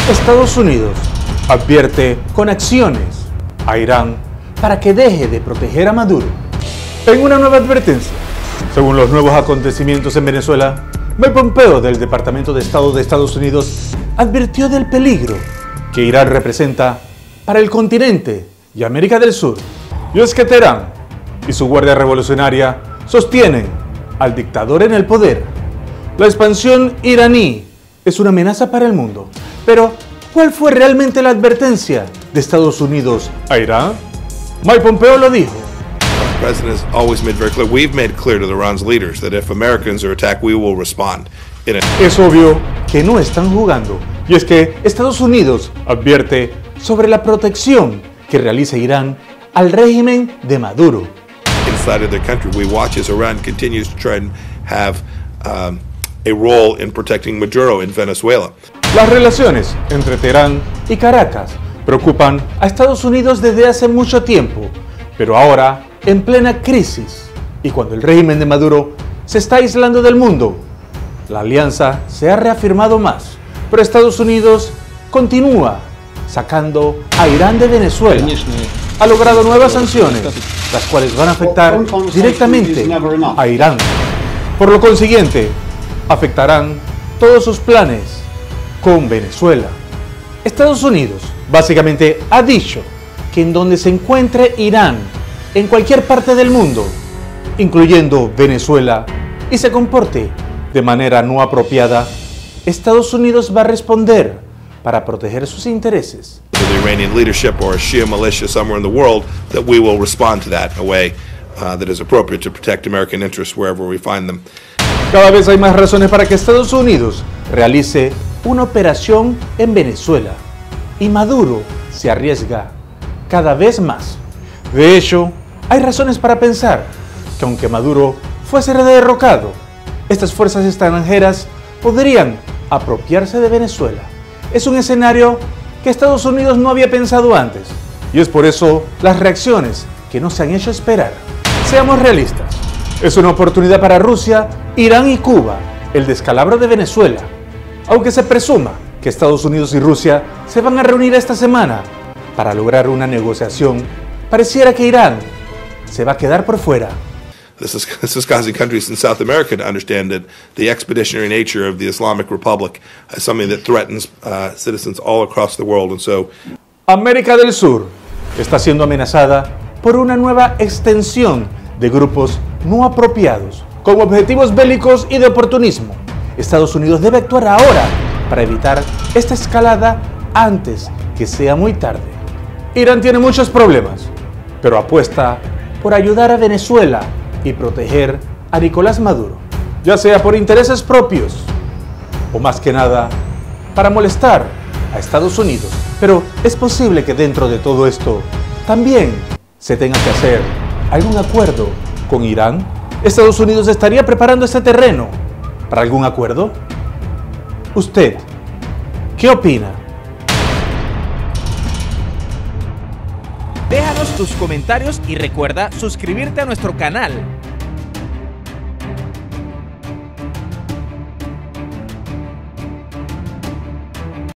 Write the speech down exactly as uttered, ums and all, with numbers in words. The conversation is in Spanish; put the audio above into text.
Estados Unidos advierte con acciones a Irán para que deje de proteger a Maduro. En una nueva advertencia, según los nuevos acontecimientos en Venezuela, Mike Pompeo del Departamento de Estado de Estados Unidos advirtió del peligro que Irán representa para el continente y América del Sur. Y es que Teherán y su guardia revolucionaria sostienen al dictador en el poder. La expansión iraní es una amenaza para el mundo. Pero, ¿cuál fue realmente la advertencia de Estados Unidos a Irán? Mike Pompeo lo dijo. The president has always made very clear, we've made clear to Iran's leaders that if Americans are attacked, we will respond. In a... Es obvio que no están jugando. Y es que Estados Unidos advierte sobre la protección que realiza Irán al régimen de Maduro. Inside of their country, we watch as Iran continues to try and have um, a role in protecting Maduro in Venezuela. Las relaciones entre Teherán y Caracas preocupan a Estados Unidos desde hace mucho tiempo, pero ahora en plena crisis y cuando el régimen de Maduro se está aislando del mundo, la alianza se ha reafirmado más, pero Estados Unidos continúa sacando a Irán de Venezuela. Ha logrado nuevas sanciones, las cuales van a afectar directamente a Irán. Por lo consiguiente, afectarán todos sus planes con Venezuela. Estados Unidos básicamente ha dicho que en donde se encuentre Irán, en cualquier parte del mundo, incluyendo Venezuela, y se comporte de manera no apropiada, Estados Unidos va a responder para proteger sus intereses. The Iranian leadership or a Shia militia somewhere in the world, that we will respond to that in a way uh, that is appropriate to protect American interests wherever we find them. Cada vez hay más razones para que Estados Unidos realice una operación en Venezuela y Maduro se arriesga cada vez más. De hecho, hay razones para pensar que aunque Maduro fuese derrocado, estas fuerzas extranjeras podrían apropiarse de Venezuela. Es un escenario que Estados Unidos no había pensado antes y es por eso las reacciones que no se han hecho esperar. Seamos realistas, es una oportunidad para Rusia, Irán y Cuba el descalabro de Venezuela. Aunque se presuma que Estados Unidos y Rusia se van a reunir esta semana para lograr una negociación, pareciera que Irán se va a quedar por fuera. This is, this is causing countries in South America to understand that the expeditionary nature of the Islamic Republic is something that threatens uh, citizens all across the world. And so, América del Sur está siendo amenazada por una nueva extensión de grupos no apropiados con objetivos bélicos y de oportunismo. Estados Unidos debe actuar ahora para evitar esta escalada antes que sea muy tarde. Irán tiene muchos problemas, pero apuesta por ayudar a Venezuela y proteger a Nicolás Maduro, ya sea por intereses propios o más que nada para molestar a Estados Unidos. Pero es posible que dentro de todo esto también se tenga que hacer algún acuerdo con Irán. ¿Estados Unidos estaría preparando este terreno para algún acuerdo? ¿Usted qué opina? Déjanos tus comentarios y recuerda suscribirte a nuestro canal.